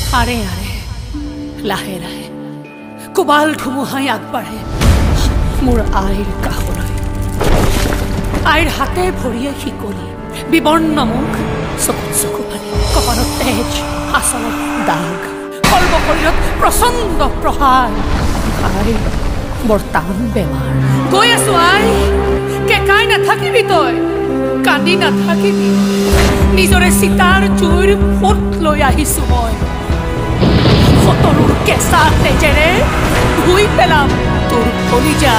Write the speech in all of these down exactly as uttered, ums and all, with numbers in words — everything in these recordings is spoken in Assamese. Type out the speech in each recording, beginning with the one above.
আৰে আৰে লাহে লাহে কোবাল ধুমুহাই আগবাঢ়ে মোৰ আইৰ কাষলৈ আইৰ হাতে ভৰিয়ে শিকলি বিবৰ্ণ মুখ চকুত চকু ফালি কপালত তেজ আচলত দাগ কল্প শৰীৰত প্ৰচণ্ড প্ৰহাৰ আই বৰ টান বেমাৰ গৈ আছো আই কেকাই নাথাকিবি তই কান্দি নাথাকিবি নিজৰে চিতাৰ জুইৰ ফুট লৈ আহিছো মই ফটৰুৰ কেঁচা তেজেৰে ধুই পেলাম তোৰ কলিজা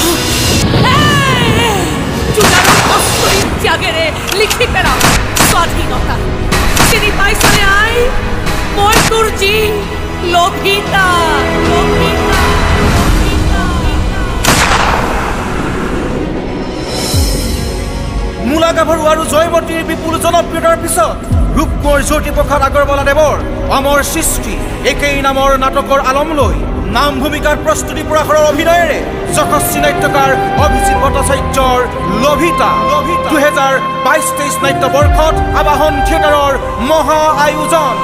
জোনাৰৰ কষ্টৰি ত্যাগেৰে লিখি পেলাম স্বাধীনতা চিনি পাইছনে আই মই তোৰ জি লভিতা লভিতা মূলা গাভৰু আৰু জয়মতীৰ বিপুল জনপ্ৰিয়তাৰ পিছত ৰূপকোঁৱৰ জ্যোতিপ্ৰসাদ আগৰৱালাদেৱৰ অমৰ সৃষ্টি একেই নামৰ নাটকৰ আলম লৈ নাম ভূমিকাত প্ৰস্তুতি পৰাশৰৰ অভিনয়েৰে যশস্বী নাট্যকাৰ অভিজিৎ ভট্টাচাৰ্যৰ লভিতা দুহেজাৰ বাইশ তেইছ নাট্যবৰ্ষত আবাহন থিয়েটাৰৰ মহা আয়োজন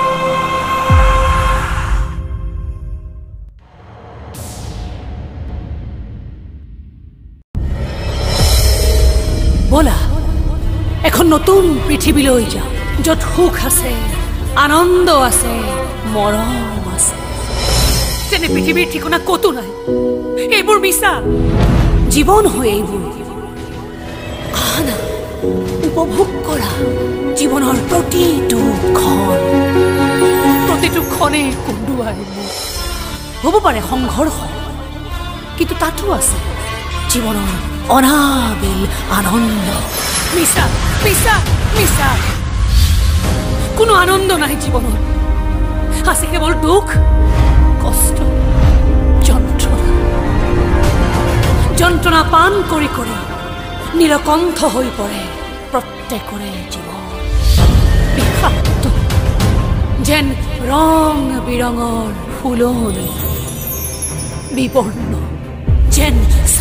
বলা এখন নতুন পৃথিৱীলৈ যাওঁ য'ত সুখ আছে আনন্দ আছে মৰম আছে তেনে পৃথিৱীৰ ঠিকনা ক'তো নাই এইবোৰ মিছা জীৱন হয় এইবোৰ আনা উপভোগ কৰা জীৱনৰ প্ৰতিটো ক্ষণ প্ৰতিটো ক্ষণে কন্দুৱাই মোক হ'ব পাৰে সংঘৰ্ষ কিন্তু তাতো আছে জীৱনৰ অনাবিল আনন্দ মিছা মিছা মিছা কোনো আনন্দ নাই জীৱনত আছে কেৱল দুখ কষ্ট যন্ত্ৰণা যন্ত্ৰণা পান কৰি কৰি নিৰকণ্ঠ হৈ পৰে প্ৰত্যেকৰে জীৱন বিষাক্ত যেন ৰং বিৰঙৰ ফুলনি বিবৰ্ণ যেন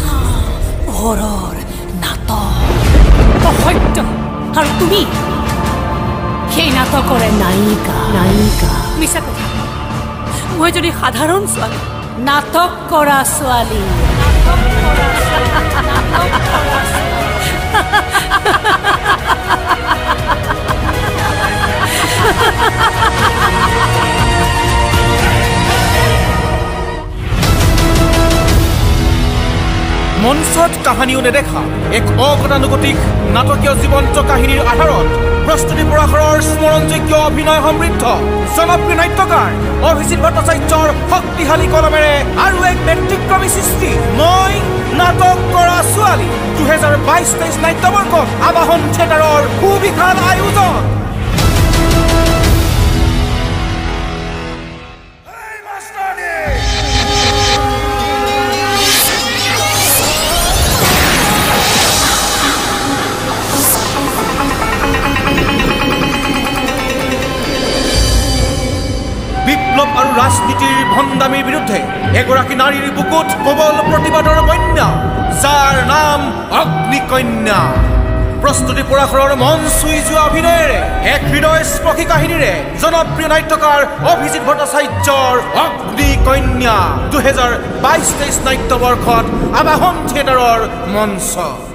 ঘৰৰ নাটক অসত্য আৰু তুমি সেই নাটকৰে নায়িকা নায়িকা মিছা কথা মই যদি সাধাৰণ ছোৱালী নাটক কৰা ছোৱালী মঞ্চত কাহিনীও নেদেখা এক অগতানুগতিক নাটকীয় জীৱন্ত কাহিনীৰ আধাৰত প্ৰস্তুতি পৰাশৰৰ স্মৰণযোগ্য অভিনয় সমৃদ্ধ জনপ্ৰিয় নাট্যকাৰ অভিজিৎ ভট্টাচাৰ্যৰ শক্তিশালী কলমেৰে আৰু এক ব্যক্তিক্ৰমী সৃষ্টি মই নাটক কৰা ছোৱালী দুহেজাৰ বাইশ তেইছ নাট্যবৰ্ষত আবাহন থিয়েটাৰৰ সুবিশাল আয়োজন আৰু ৰাজনীতিৰ ভণ্ডামীৰ বিৰুদ্ধে এগৰাকী নাৰীৰ বুকুত প্ৰবল প্ৰতিবাদৰ বন্যা যাৰ নাম অগ্নি কন্যা প্ৰস্তুতি পৰাশৰৰ মন চুই যোৱা অভিনয়েৰে এক হৃদয়স্পৰ্শী কাহিনীৰে জনপ্ৰিয় নাট্যকাৰ অভিজিৎ ভট্টাচাৰ্যৰ অগ্নি কন্যা দুহেজাৰ বাইশ তেইছ নাট্যবৰ্ষত আবাহন থিয়েটাৰৰ মঞ্চ